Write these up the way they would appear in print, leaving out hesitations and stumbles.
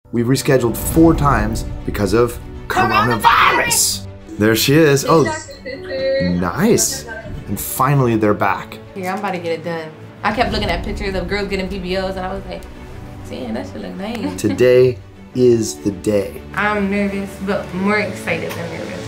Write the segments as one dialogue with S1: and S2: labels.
S1: We've rescheduled 4 times because of coronavirus. There she is. Oh, nice. And finally they're back.
S2: Here, I'm about to get it done. I kept looking at pictures of girls getting BBLs and I was like, damn, that should look nice.
S1: Today is the day.
S2: I'm nervous, but more excited than nervous.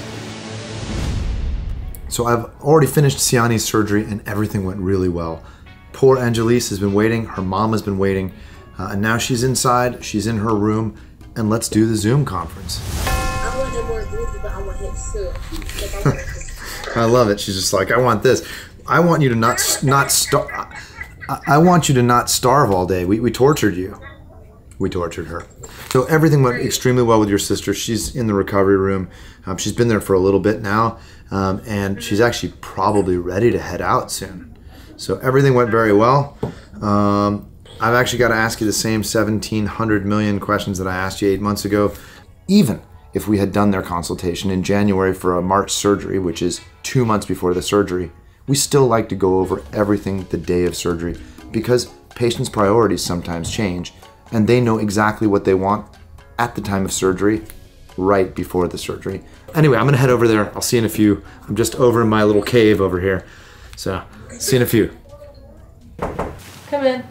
S1: So I've already finished Sianney's surgery and everything went really well. Poor Angelise has been waiting, her mom has been waiting, and now she's inside, she's in her room, and let's do the Zoom conference.
S3: I want him more groups, but I want him too.
S1: I love it. She's just like, I want this. I want you to not starve. I want you to not starve all day. We tortured you. We tortured her. So everything went extremely well with your sister. She's in the recovery room. She's been there for a little bit now, and she's actually probably ready to head out soon. So everything went very well. I've actually got to ask you the same 1,700 million questions that I asked you 8 months ago. Even if we had done their consultation in January for a March surgery, which is 2 months before the surgery, we still like to go over everything the day of surgery because patients' priorities sometimes change and they know exactly what they want at the time of surgery, right before the surgery. Anyway, I'm gonna head over there. I'll see you in a few. I'm just over in my little cave over here. So, see you in a few.
S2: Come in.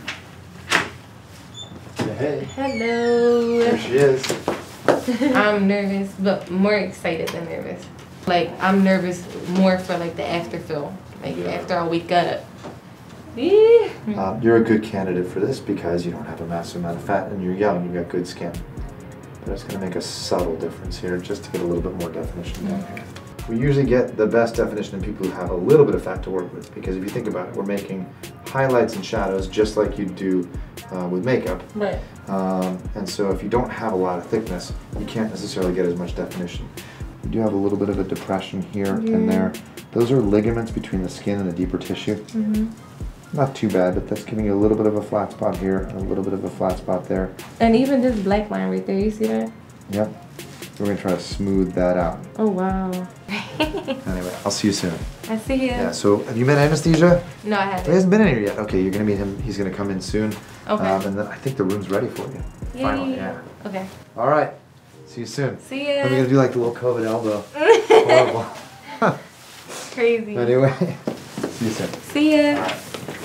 S1: Hey.
S2: Hello.
S1: There she is.
S2: I'm nervous, but more excited than nervous. Like, I'm nervous more for like the after feel. Like after I wake up.
S1: You're a good candidate for this because you don't have a massive amount of fat and you're young, you've got good skin. But it's going to make a subtle difference here just to get a little bit more definition down here. We usually get the best definition in people who have a little bit of fat to work with because if you think about it, we're making highlights and shadows just like you do with makeup.
S2: Right.
S1: And so if you don't have a lot of thickness, you can't necessarily get as much definition. You do have a little bit of a depression here and there. Those are ligaments between the skin and the deeper tissue. Not too bad, but that's giving you a little bit of a flat spot here and a little bit of a flat spot there.
S2: And even this black line right there, you see that?
S1: Yep. We're going to try to smooth that out.
S2: Oh, wow.
S1: Anyway, I'll see you soon.
S2: I see you.
S1: Yeah, so have you met Anesthesia?
S2: No, I haven't.
S1: He hasn't been in here yet. Okay, you're going to meet him. He's going to come in soon.
S2: Okay.
S1: And then I think the room's ready for you.
S2: Yay.
S1: Finally, yeah.
S2: Okay.
S1: All right. See you soon.
S2: See ya.
S1: I'm going to do like the little COVID elbow. Horrible.
S2: Crazy.
S1: Anyway, see you soon.
S2: See ya.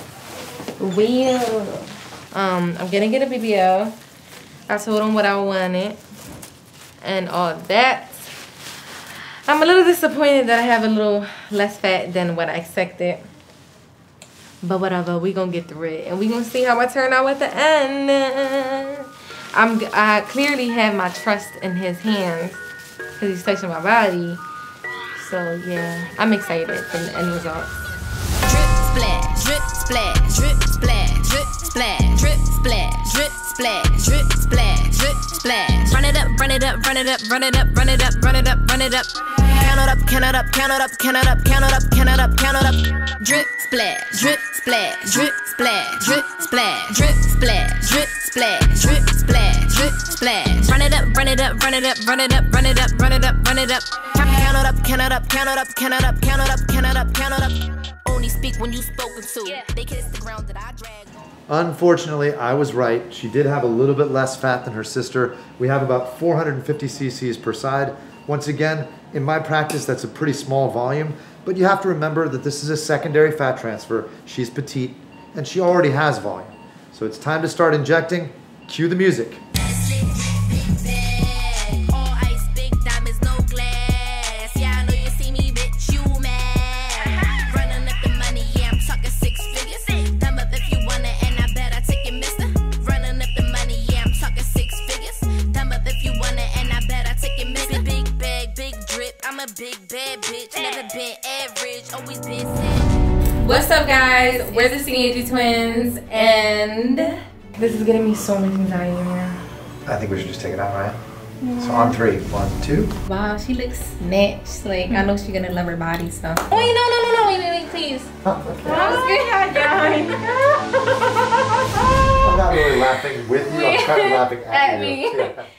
S2: Well, I'm gonna get a BBL. I told him what I wanted and all that. I'm a little disappointed that I have a little less fat than what I expected. But whatever, we gonna get through it. And we gonna see how I turn out at the end. I clearly have my trust in his hands because he's touching my body. So yeah, I'm excited for the end results.
S4: Drip, splash, drip, splash, drip, splash, drip, splash, drip, splash, drip, splash, drip, splash. Run it up, run it up, run it up, run it up, run it up, run it up, run it up. Count it up, count it up, count it up, count it up, count it up, count it up, count it up. Drip, splash, drip, splash, drip, splash, drip, splash, drip, splash, drip, splash, drip, splash, drip, splash. Run it up, run it up, run it up, run it up, run it up, run it up, run it up. Count it up, count it up, count it up, count it up, count it up, count it up, count it up. Only speak when you spoken to. They kiss the ground that I drag.
S1: Unfortunately, I was right. She did have a little bit less fat than her sister. We have about 450 cc's per side. Once again, in my practice, that's a pretty small volume, but you have to remember that this is a secondary fat transfer. She's petite, and she already has volume. So it's time to start injecting. Cue the music.
S2: What's up, guys? We're the Siangie Twins, and this is getting me so much anxiety now.
S1: I think we should just take it out, right? Yeah. So on 3, 1, 2.
S2: Wow, she looks snatched. Like, I know she's gonna love her body, so. Wait, no, wait, please.
S1: Oh, okay.
S2: I'm
S1: not really laughing with you, I'm kind of laughing at you.
S2: Me.
S1: Yeah.